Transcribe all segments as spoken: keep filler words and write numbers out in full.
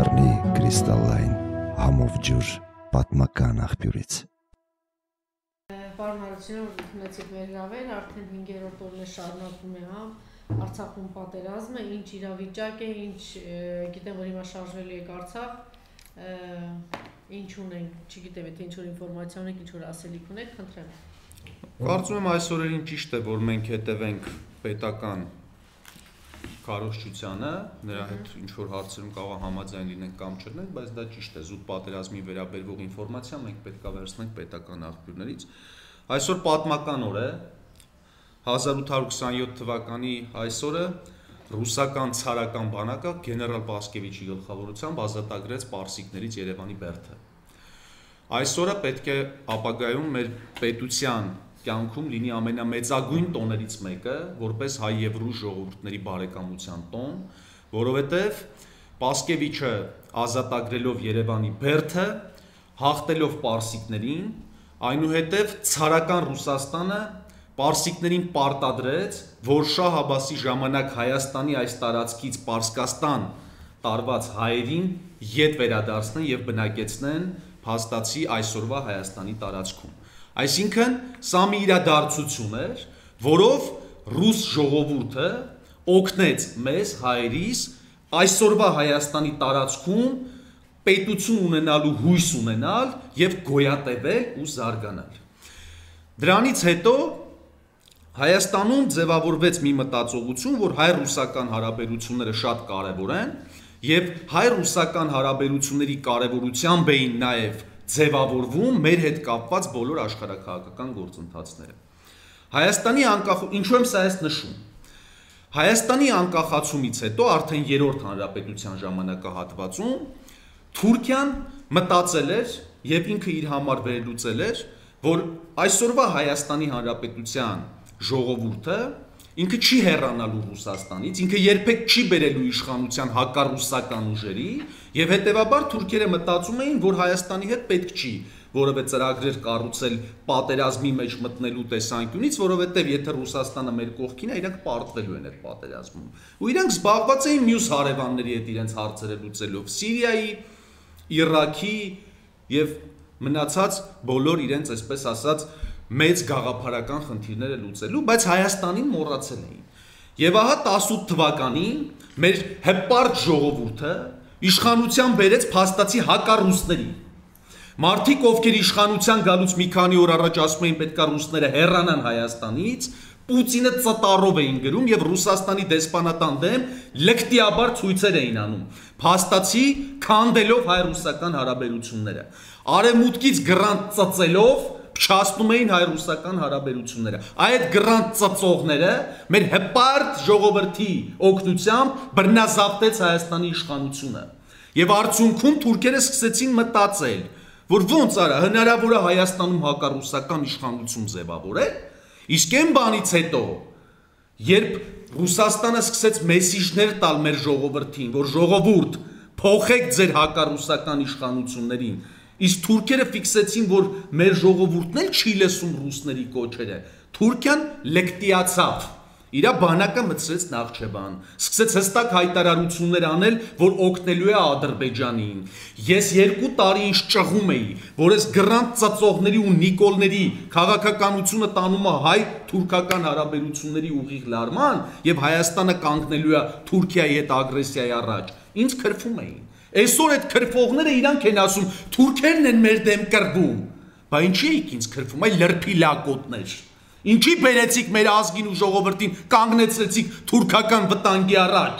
կդառնի կրիստալային համով ջուր պատմական աղբյուրից։ Պարոնարությունը, որ ունեցիք վերհրավեր, արդեն հինգերորդ օրն է շարունակվում է հա Արցախում պատերազմը, ինչ իրավիճակ է, ինչ գիտեմ, որ հիմա շարժվելու եք Արցախ, ինչ ունենք, չգիտեմ, եթե ինչ-որ ինֆորմացիա ունեք, ինչ-որ ասելիք ունեք, խնդրեմ։ Կարծում եմ այս օրերին ճիշտ է, որ մենք հետևենք պետական քարոզչությանը, նրա հետ ինչ-որ հարցերում կարող է համաձայն լինենք կամ չլինենք, բայց դա ճիշտ է, զուտ պատերազմի վերաբերող ինֆորմացիա մենք պետք է վերցնենք պետական աղբյուրներից։ Այսօր պատմական օր է, հազար ութ հարյուր քսանյոթ թվականի այսօրը ռուսական ցարական բանակը գեներալ Պասկևիչի գլխավորությամբ ազատագրեց պարսիկներից Երևանի բերդը։ Այսօրը պետք է ապագայում մեր պետության կյանքում լինի ամենամեծագույն տոներից մեկը, որպես հայ եւ ռուս ժողովուրդների բարեկամության տոն, որովհետեւ Պասկևիչը ազատագրելով Երևանի բերդը, հաղթելով պարսիկներին, այնուհետև ցարական Ռուսաստանը պարսիկներին պարտադրեց, որ Շահ Աբասի ժամանակ Հայաստանի այս տարածքից Պարսկաստան տարված հայերին ետ վերադարձնեն եւ բնակեցնեն փաստացի այսօրվա Հայաստանի տարածքում։ Այսինքն, սա մի իրադարձություն էր, որով ռուս ժողովուրդը օգնեց մեզ հայերիս այսօրվա Հայաստանի տարածքում պետություն ունենալու հույս ունենալ եւ գոյատևել ու զարգանալ։ Դրանից հետո Հայաստանում ձևավորվեց մի մտածողություն, որ հայ-ռուսական հարաբերությունները շատ կարևոր են եւ հայ-ռուսական հարաբերությունների կարևորությամբ էին նաեւ ձևավորվում մեր հետ կապված բոլոր աշխարհաքաղաքական գործընթացները։ Հայաստանի անկախ ինչու եմ սա ես նշում։ Հայաստանի անկախացումից հետո արդեն երրորդ հանրապետության ժամանակահատվածում Թուրքիան մտածել էր եւ ինքը իր համար վերլուծել էր, որ այսօրվա Հայաստանի հանրապետության ժողովուրդը ինքը չի հեռանալու Ռուսաստանից, ինքը երբեք չի բերելու իշխանության հակառուսական ուժերի եւ հետեւաբար թուրքերը մտածում էին, որ Հայաստանի հետ պետք չի որևէ ծրագրեր կառուցել պատերազմի մեջ մտնելու տեսանկյունից, որովհետեւ եթե Ռուսաստանը մեր կողքին է, իրանք պարտվելու են այդ պատերազմում։ Ու իրանք զբաղված էին մյուս հարևանների հետ իրենց հարցերը լուծելով, Սիրիայի, Իրաքի եւ մնացած բոլոր իրենց, այսպես ասած, մեծ գաղափարական խնդիրները լուծելու, բայց Հայաստանին մոռացել էին։ Եվ ահա տասութ թվականին մեր հպարտ ժողովուրդը իշխանության բերեց փաստացի հակառուսների։ Մարդիկ, ովքեր իշխանության գալուց մի քանի օր առաջ ասում էին պետք է ռուսները հեռանան Հայաստանից, Պուտինը ծտարով էին գրում եւ Ռուսաստանի դեսպանատան դեմ լկտիաբար ցույցեր էին անում, փաստացի քանդելով հայ-ռուսական հարաբերությունները։ Արևմուտքից գրանտ ծծելով փչացնում էին հայ-ռուսական հարաբերությունները։ Այդ գրանտ ծծողները մեր հպարտ ժողովրդի օգնությամբ բռնազավթեց Հայաստանի իշխանությունը։ Եվ արդյունքում թուրքերը սկսեցին մտածել, որ ոնց արա հնարավոր է Հայաստանում հակառուսական իշխանություն ձևավորել, իսկ այն բանից հետո, երբ Ռուսաստանը սկսեց մեսիջներ տալ մեր ժողովրդին, որ ժողովուրդ փոխեք ձեր հակառուսական իշխանություններին, իսկ թուրքերը ֆիքսեցին, որ մեր ժողովուրդն էլ չի լսում ռուսների կոչերը, Թուրքիան լկտիացավ, իր բանակը մտցրեց Նախճեվան, սկսեց հստակ հայտարարություններ անել, որ օգնելու է Ադրբեջանին։ Ես երկու տարի ինչ ճղում էի, որ այս գրանտ ծծողների ու նիկոլների քաղաքականությունը տանում է հայ-թուրքական հարաբերությունների ուղիղ լարման եւ Հայաստանը կանգնելու է Թուրքիայի հետ ագրեսիայի առաջ։ Ինչ քրվում էին։ Այսօր այդ քրվողները իրանք են ասում, թուրքերն են մեր դեմ կռվում։ Բա ինչի եք ինձ քրվում, այ լրփի լակոտներ։ Ինչի բերեցիք մեր ազգին ու ժողովրդին, կանգնեցրեցիք թուրքական վտանգի առաջ։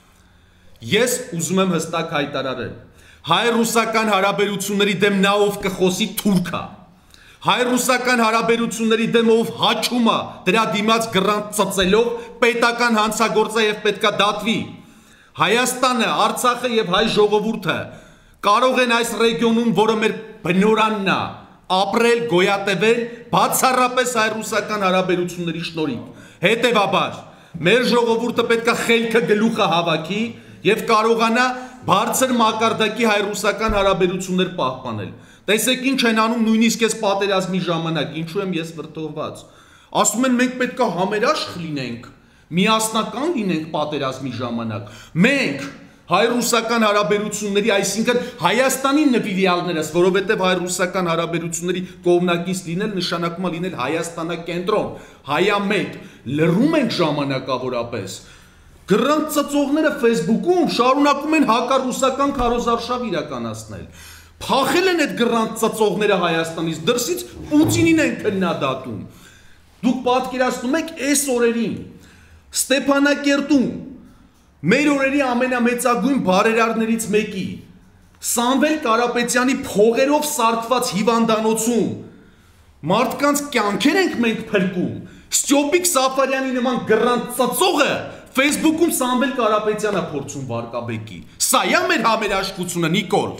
Ես ուզում եմ հստակ հայտարարել, հայ-ռուսական հարաբերությունների դեմ նա ով կխոսի թուրքա։ Հայ-ռուսական հարաբերությունների դեմ ով հաչում է, դրա դիմաց գրանտ ծծելով պետական հանցագործա եւ պետքա դատվի։ Հայաստանը, Արցախը եւ հայ ժողովուրդը կարող են այս ռեգիոնում, որը մեր բնորանն է, ապրել, գոյատևել բացառապես հայ-ռուսական հարաբերությունների շնորհիվ։ Հետևաբար, մեր ժողովուրդը պետք է խելքը գլուխը հավաքի եւ կարողանա բարձր մակարդակի հայ-ռուսական հարաբերություններ պահպանել։ Տեսեք ինչ են անում նույնիսկ այս պատերազմի ժամանակ, ինչու եմ ես վրդովված։ Ասում են մենք պետք է համերաշխ լինենք, միասնական լինենք պատերազմի ժամանակ։ Մենք հայ-ռուսական հարաբերությունների, այսինքն Հայաստանի նվիրյալներս, որովհետև հայ-ռուսական հարաբերությունների կողմնակից լինել նշանակում է լինել Հայաստանակենտրոն, հայամետ, լռում ենք ժամանակավորապես։ Գրանտ ծծողները Facebook-ում շարունակում են հակառուսական քարոզարշավ իրականացնել։ Փախել են այդ գրանտ ծծողները Հայաստանից, դրսից Պուտինին են քննադատում։ Դուք պատկերացնում եք այս օրերին Ստեփանակերտում մեր օրերի ամենամեծագույն բարերարներից մեկի Սամվել Կարապետյանի փողերով սարքված հիվանդանոցում մարդկանց կյանքեր ենք մենք փրկում։ Ստյոպիկ Սաֆարյանի նման գրանտ ծծողը Facebook-ում Սամվել Կարապետյանը փորձում վարկաբեկի։ Սա է մեր համերաշխությունը, Նիկոլ։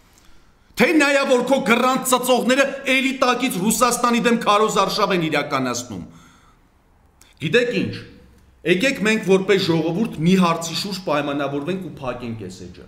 Թե նայա որ քո գրանտ ծծողները էլիտակից Ռուսաստանի դեմ քարոզարշավ են իրականացնում։ Գիտեք ինչ, եկեք մենք որպես ժողովուրդ մի հարցի շուրջ պայմանավորվենք ու փակենք այս էջը։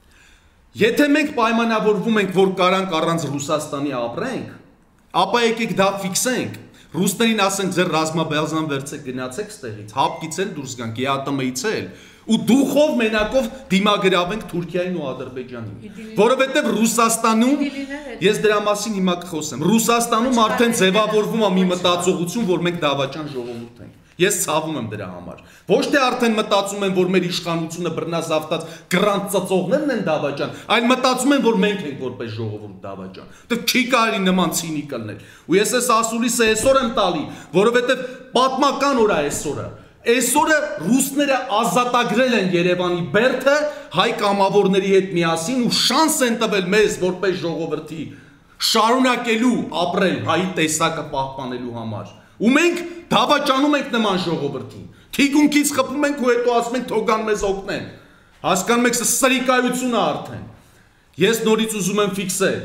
Եթե մենք պայմանավորվում ենք, որ կարանք առանց Ռուսաստանի ապրենք, ապա եկեք դա ֆիքսենք։ Ռուսներին ասենք ձեր ռազմաբազան վերցեք գնացեք ստեղից, հապկից էլ դուրս գանք, ԵԱՏՄ-ից էլ, ու դուխով մենակով դիմագրավենք Թուրքիային ու Ադրբեջանին։ Որովհետև Ռուսաստանում, ես դրա մասին հիմա կխոսեմ, Ռուսաստանում արդեն ձևավորվում է մի մտածողություն, որ մենք դավաճան ժողովուրդ ենք։ Ես ցավում եմ դրա համար։ Ոչ թե արդեն մտածում եմ, որ մեր իշխանությունը բռնազավթած գրանտ ծծողներն են դավաճան, այլ մտածում եմ, որ մենք ենք որպես ժողովուրդ դավաճան։ Դե չի կարելի նման ցինիկալ լինել։ Ու ես այս ասուլիսը այսօր եմ տալի, որովհետև պատմական օր է այսօրը։ Այսօրը ռուսները ազատագրել են Երևանի բերդը հայ կամավորների հետ միասին ու շանս են տվել մեզ որպես ժողովրդի շարունակելու ապրել հայի տեսակը պահպանելու համար։ Ու մենք դավաճանում ենք նման ժողովրդին։ Թիկունքից խփում ենք ու հետո ասում ենք թողան մեզ օգնեն։ Հասկանում եք, սա սրիկայություն է արդեն։ Ես նորից ուզում եմ ֆիքսել։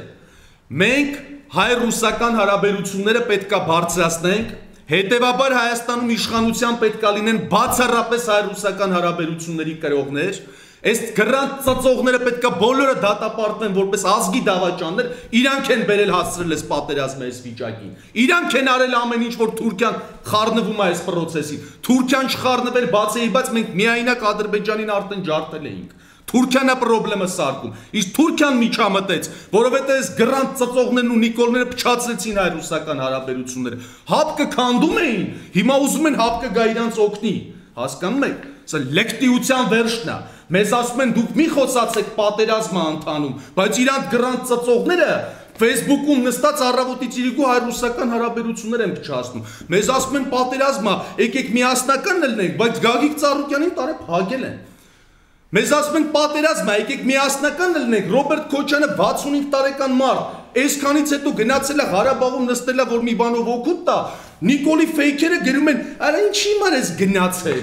Մենք հայ-ռուսական հարաբերությունները պետքա բարձրացնենք, հետևաբար Հայաստանում իշխանության պետքա լինեն բացառապես հայ-ռուսական հարաբերությունների կրողներ, այս գրանտ ծծողները պետքա բոլորը դատապարտվեն որպես ազգի դավաճաններ, իրանք են բերել հասցրել այս պատերազմը այս վիճակին։ Իրանք են արել ամեն ինչ, որ Թուրքիան խառնվում է այս process-ին։ Թուրքիան չխառնվել բացի բայց մենք միայնակ Ադրբեջանին արդեն ջարդել էինք։ Թուրքիան է խնդրը սարքում։ Իսկ Թուրքիան միջամտեց, որովհետև այս գրանտ ծծողներն ու նիկոլները փչացրեցին հայ-ռուսական հարաբերությունները։ Հապկը քանդում էին, հիմա ուզում են հապկը գա իրանց օգնի։ Հասկանում եք։ Սա լեկտիության վերջն է։ Մեզ ասում են դուք մի խոսացեք պատերազմը ընթանում, բայց իրանք գրանտ ծծողները Facebook-ում նստած առավոտից իրիկու հայ-ռուսական հարաբերություններ են փչացնում։ Մեզ ասում են պատերազմը, եկեք միասնական լինենք, բայց Գագիկ Ծառուկյանին տարե փակել են։ Մեզ ասում են պատերազմը, եկեք միասնական լինենք, Ռոբերտ Քոչյանը վաթսունհինգ տարեկան մարդ, այսքանից հետո գնացել է Ղարաբաղում նստել է, որ մի բանով օգուտ տա, Նիկոլի ֆեյքերը գրում են, արա ինչի համար ես գնացել։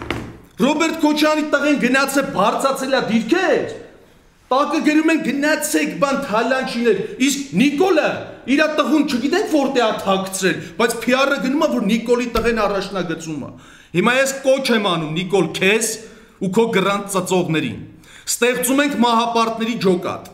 Ռոբերտ Քոչյանի տղեն գնացել բարձացել է դիրքեր, տակը գրում են գնացեք բան թալանչիներ, իսկ Նիկոլը իր տղուն չգիտենք որտե է թաքցրել, բայց P R-ը գնում է, որ Նիկոլի տղեն առաջնագծում է։ Հիմա ես կոչ եմ անում Նիկոլ քեզ ու քո գրանտ ծծողներին։ Ստեղծում ենք մահապարտների ջոկատ։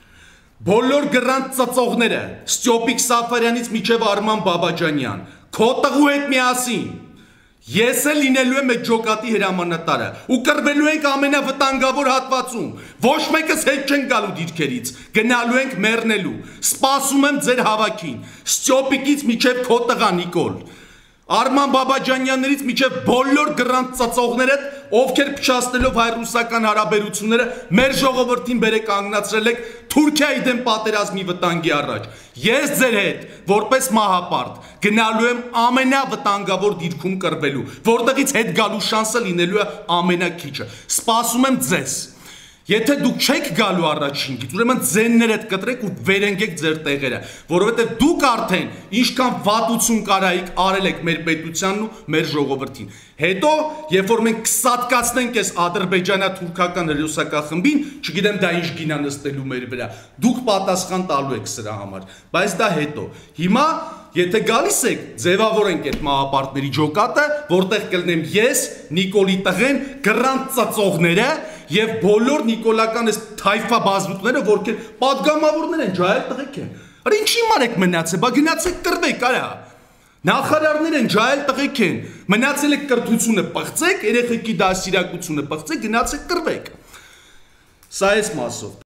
Բոլոր գրանտ ծծողները, Ստյոպիկ Սաֆարյանից մինչև Արման Բաբաջանյան, քո տղու հետ միասին ես էլ լինելու եմ այդ ջոկատի հրամանատարը ու կռվելու ենք ամենավտանգավոր հատվածում։ Ոչ մեկս հետ չեն գալու դիրքերից, գնալու ենք մեռնելու։ Սպասում եմ ձեր հավաքին, Ստյոպիկից մինչև քո տղա Նիկոլ, Արման Բաբաջանյաններից մինչև բոլոր գրանտ ծծողները, ովքեր փչացնելով հայ-ռուսական հարաբերությունները մեր ժողովրդին բերեք կանգնացրել եք Թուրքիայի դեմ պատերազմի վտանգի առաջ։ Ես ձեր հետ որպես մահապարտ գնալու եմ ամենավտանգավոր դիրքում կռվելու, որտեղից հետ գալու շանսը լինելու է ամենակիչը։ Սպասում եմ ձեզ։ Եթե դուք չեք գալու առաջինքից, ուրեմն ձեններդ կտրեք ու վերենգեք ձեր տեղերը, որովհետև դուք արդեն ինչքան վատություն կարայիք արել եք մեր պետությանն ու մեր ժողովրդին։ Հետո, երբ որ մենք կսատկացնենք այս ադրբեջանա-թուրքական հերոսական խմբին, չգիտեմ դա ինչ գինա նստելու մեր վրա, դուք պատասխան տալու եք սրա համար, բայց դա հետո։ Հիմա եթե գալիս եք, ձևավորենք այդ մահապարտների ջոկատը, որտեղ կլինեմ ես, Նիկոլի տղեն, գրանտ ծծողները եւ բոլոր նիկոլական այս թայֆա բազուկները, որքեր պատգամավորներ են, ջահել տղեկ են։ Արա ինչի մարեք մնացել, բա գնացեք կռվեք, արա։ Նախարարներ են, ջահել տղեկ են։ Մնացել եք կրթությունը պղծեք, երեխեքի դասիրակությունը պղծեք, գնացեք կռվեք։ Սա էս մասով